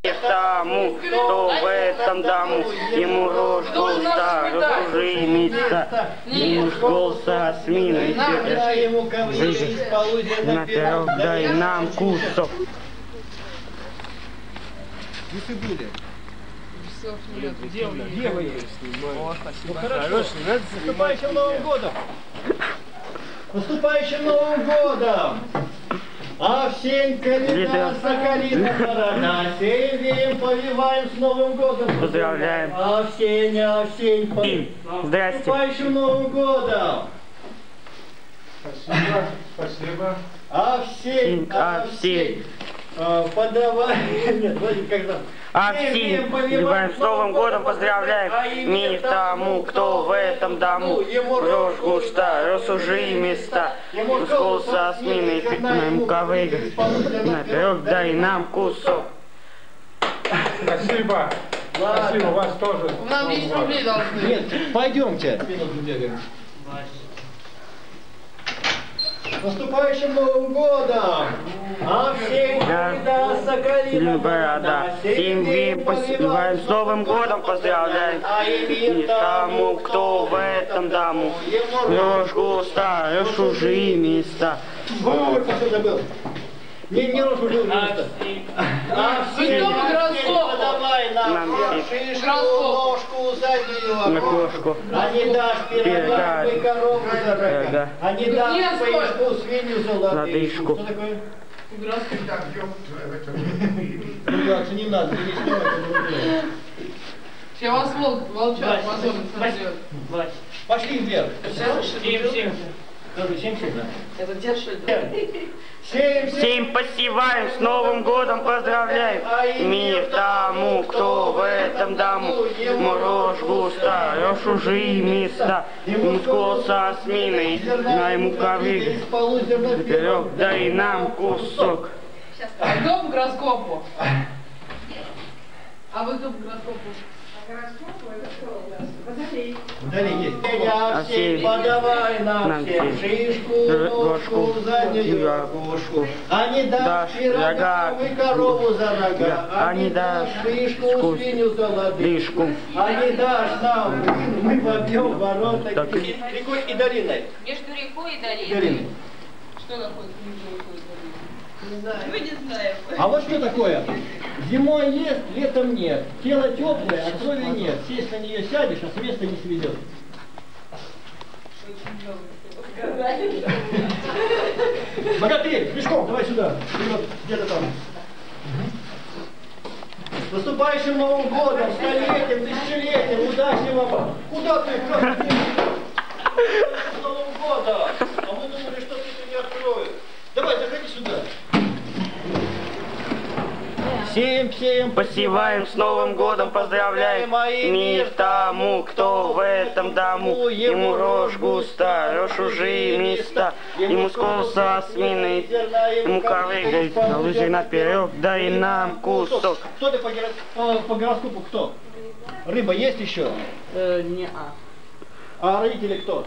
Тому, кто в этом дому, ему рожку старую места, ему голоса осмины, наперед дай нам кусок. Где ты были? Где вы? Ну хорошо. Наступающим Новым годом! Наступающим Новым годом! Овсенька, лета, соколиная борода, сеем, веем, повиваем с Новым годом. Поздравляем. Овсень, Овсень, Здрасте. наступающим Новым годом. Спасибо, спасибо. Овсень, Овсень. Подавай. Нет, вроде когда. Овсень, с Новым годом поздравляем. Мир тому, кто в этом дому, рожь густа, рассужи места, с голоса осмины, нам ковыга, наперед дай нам кусок. Спасибо. Спасибо, вас тоже. Нам 10 рублей должны. Нет, пойдемте. С наступающим Новым годом! Овсень, да, соколиная борода, Семьи посылаем с Новым годом поздравляем. И тому, кто в этом дому, рожь густа, рассужи места. Вот, что забыл. Не рассужил место. Овсень, подавай нам шишку, ложку, заднюю окошку. А не дашь пирога, и корову за рога. А не дашь поишку, свинью за лодыжку. Что такое? Ругаться не надо, не снимай. Я вас волчат, возможно, Пошли вверх. 7-7. Скажи, 7-7, да? Это держи. 7 посеваем, с Новым годом поздравляем. Мир тому, кто в этом дому, рожь густа, рассужи места, ему с голоса осмины, на ему ковыга, наперед дай нам кусок. Кто по гороскопу? А вы кто по гороскопу? Вдали есть. Овсень, подавай нам всем шишку, ложку, заднюю окошку. А не дашь пирога, и корову за рога. А не дашь шишку, свинью за лодыжку. А не дашь нам, мы вобьем ворота рекой и долиной. Между рекой и долиной. Что находится между рекой и долиной? Не знаю. Мы не знаем. А вот что такое? Зимой есть, летом нет. Тело теплое, а крови нет. Сесть на нее сядешь, а с места не сведет. Богатырь, пешком, давай сюда. Вперед, где-то там. С наступающим Новым годом, столетием, тысячелетием, удачи вам. Куда ты? Как ты? С Новым годом. А мы думали, что ты не откроешь. Давай, заходи сюда. Сеем, Посеваем, с Новым годом поздравляем. Мир тому, кто в этом дому, ему рожь густа, рассужи места, ему с голоса осмины, ему ковыга, на лыжи наперед, дай нам кусок. Кто ты по гороскопу кто? Рыба есть еще? Не а. А родители кто?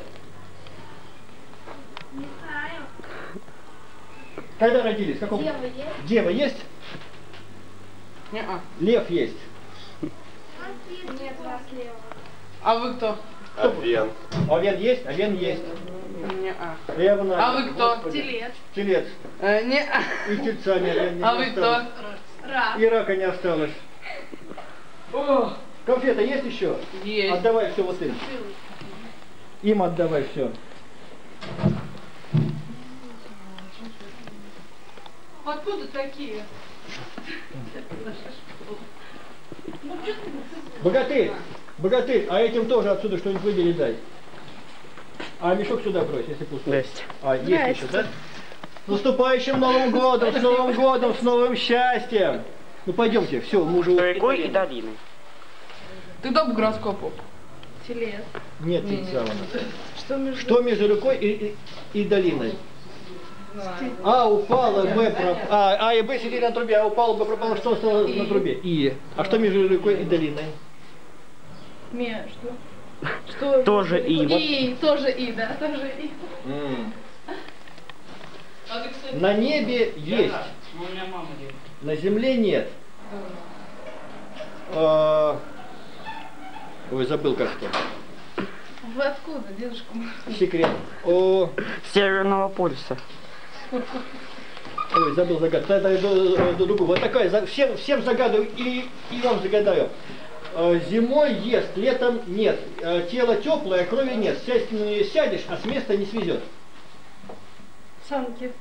Не знаю. Когда родились? Каком? Дева есть? Дева есть? Не а. Лев есть? Нет, вас лево. А вы кто? Овен. Овен есть? Овен есть. Не а. Ревна. А вы кто? Телец. Телец. Не а. И тельца не А вы кто? Рак. И рака не осталось. О, конфета есть еще? Есть. Отдавай все вот им. Им отдавай все. Откуда такие? Богатырь, а этим тоже отсюда что-нибудь выбери дай. А мешок сюда брось, если пустой. Здрасте. А, есть еще, да? С наступающим Новым годом, с Новым годом, с новым счастьем. Ну пойдемте, все, мы уже... Рекой и долиной. Ты кто по гороскопу? Телец. Нет тельца у нас. Что между рекой и долиной? А упало, Б пропало. А и Б сидели на трубе, а упало, Б пропало, что осталось на трубе? И. А что между рекой и долиной? Что? Что? Тоже И. И, тоже И, да, тоже И. А ты, кстати, На небе есть, на земле нет. Ой, забыл как-то. Вы откуда, дедушка? Секрет. О, Северного полюса. ой, забыл загадку. Другую. Вот такая. Всем загадываю и вам загадаю. Зимой ест, летом нет. Тело теплое, крови нет. Сядешь, а с места не свезет. Санки.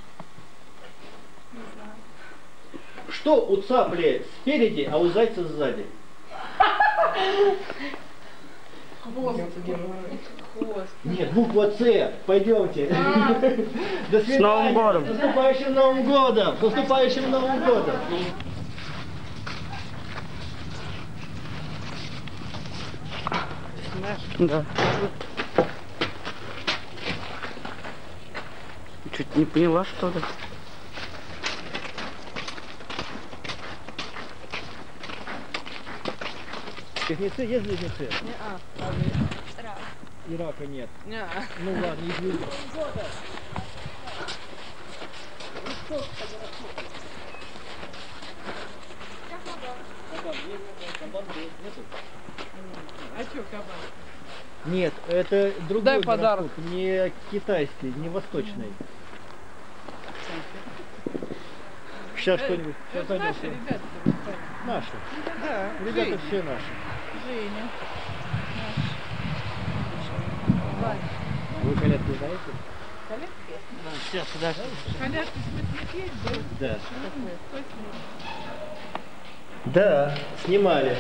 Что у цапли спереди, а у зайца сзади? Хвост. Хвост. Нет, буква С. Пойдемте. До свидания. С Новым годом. С наступающим Новым годом. С наступающим Новым годом. Да. Чуть не поняла, что ли? Близнецы есть близнецы? Не-а. И рака нет. Не-а. Ну ладно, извини. А чё, кабан? Нет, это другой Дай подарок. гороскоп, не китайский, не восточный. Сейчас что-нибудь. Сейчас Это наши найдем. ребята. Наши. Да. Ребята все наши. Женя. Вы колядки знаете? Сейчас, подожди. Колядки смысл есть, да? Да. Какой смысл? Да, снимали.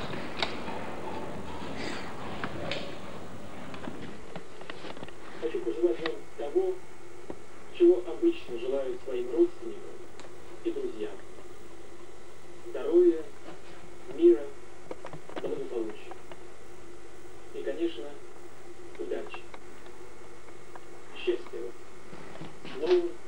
Хочу пожелать вам того, чего обычно желают своим родственникам и друзьям. Здоровья, мира, благополучия. И, конечно, удачи. Счастья вам. С Новым